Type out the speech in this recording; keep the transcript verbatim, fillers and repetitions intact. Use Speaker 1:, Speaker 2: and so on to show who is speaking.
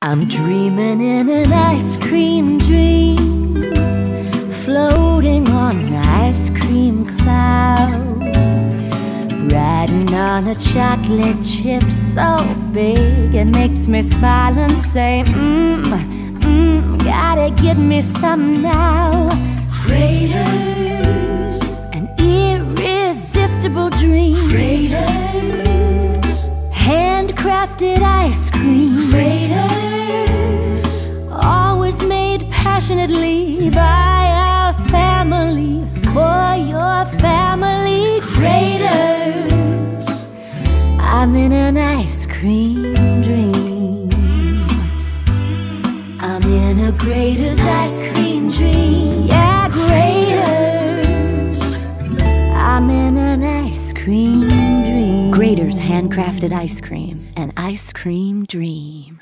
Speaker 1: I'm dreaming in an ice cream dream, floating on an ice cream cloud, riding on a chocolate chip so big it makes me smile and say, mmm, mmm, gotta get me some now. Craters, an irresistible dream. Craters, handcrafted ice cream. Craters, always made passionately by our family, for your family. Craters, I'm in an ice cream dream. I'm in a Graeter's ice cream dream. Yeah, Graeter's, I'm in an ice cream dream. Graeter's handcrafted ice cream, an ice cream dream.